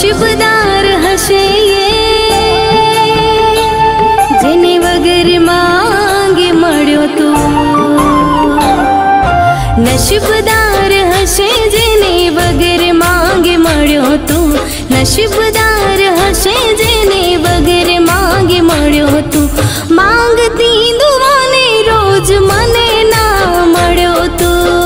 नशीबदार हशे जेने वगर मांगे मळ्यो तो। नशीबदार हशे जेने वगर मांगे मळ्यो तो। नशीबदार हशे जेने वगर मांगे मळ्यो तो। मांगती दुआने रोज मने ना मळ्यो तो।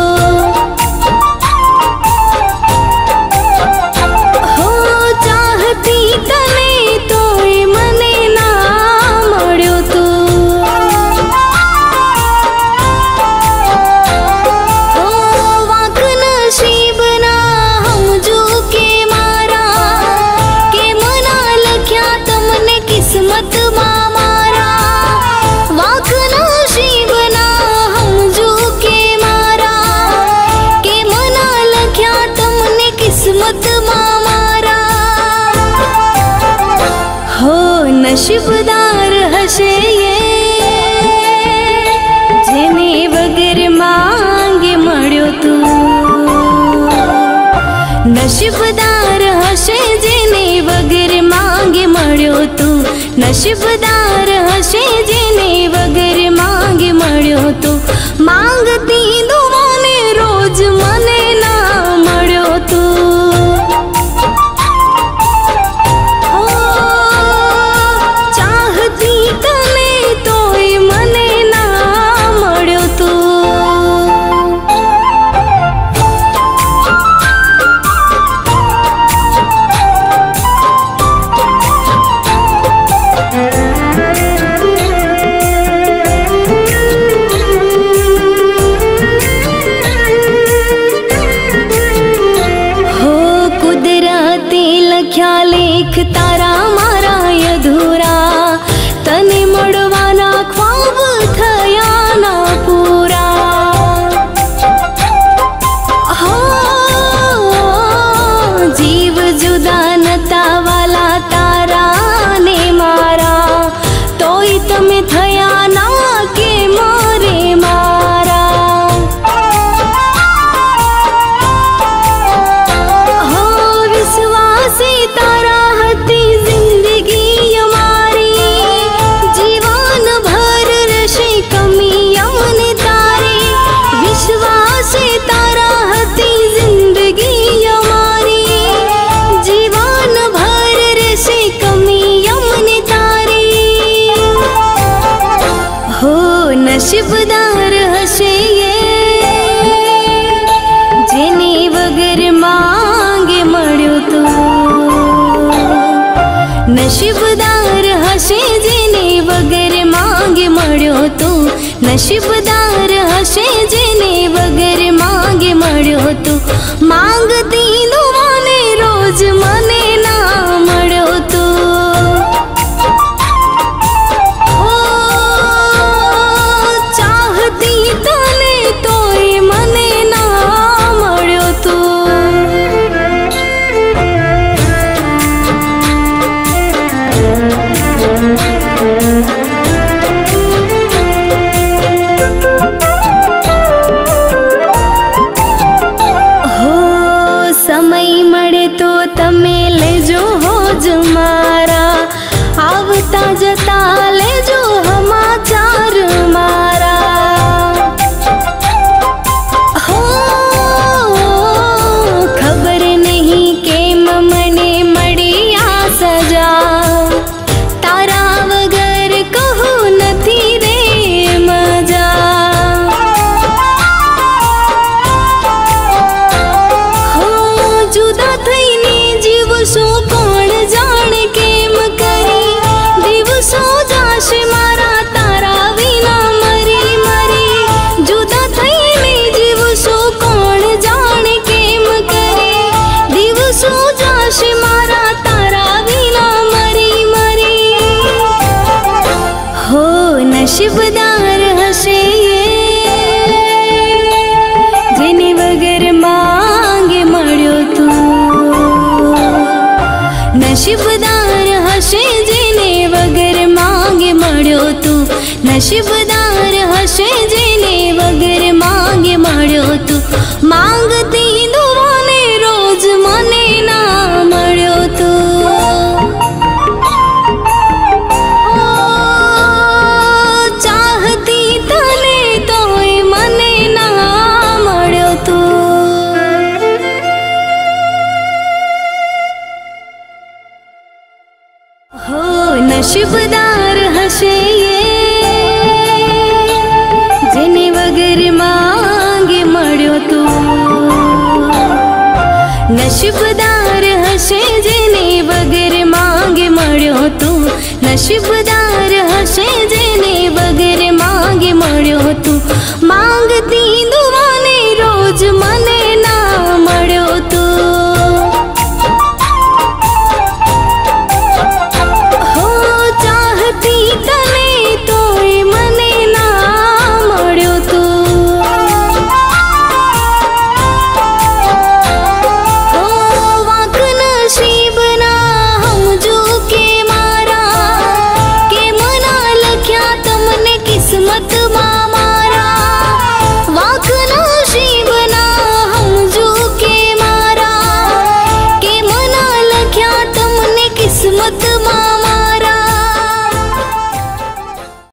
नशीबदार हशे जेने वगर मांगे मळ्यो तो। नशीबदार हशे जेने वगर मांगे मळ्यो तो। नशीबदार हशे जेने वगर मांगे मळ्यो तो। मांगती दुआने रोज मने ना मळ्यो तो। लेख तारा मारा अधूरा तने मळवाना ख्वाब थया ना पूरा। हो जीव जुदा नता वाला तारा ने मारा तोय तमे थया ना के मारे मारा। हो विश्वासी तारा नशीबदार हशे जेने वगर मांगे मळ्यो तो। नशीबदार हशे जेने वगर मांगे मळ्यो तो। नशीबदार हशे जेने वगर मांगे मळ्यो तो। मांगती दुआने रोज मने ना मळ्यो तो। समय मळे तो तमे लेजो होज मारा आवता जता लेजो समाचार मारा। हो खबर नहीं केम मने मळी आ सजा तारा वगर कहूं नथी रे मजा। जुदा थईने जीवसो कोण जाणे केम करी दिवसो जाशे मारा तारा विना मरी मरी। जुदा थईने जीवसो कोण जाणे केम करी दिवसो जाशे मारा तारा विना मरी मरी। हो नशीबदार हशे जेने वगर मांगे मळ्यो तो। नशीबदार हशे जेने वगर मांगे मळ्यो तो। नशीबदार हशे जेने वगर मांगे मळ्यो तो। मांगती दुआने रोज मने ना मळ्यो तो। नशीबदार हशे जेने वगर मांगे मळ्यो तू। नशीबदार हशे जेने वगर मांगे मळ्यो तू। नशीबदार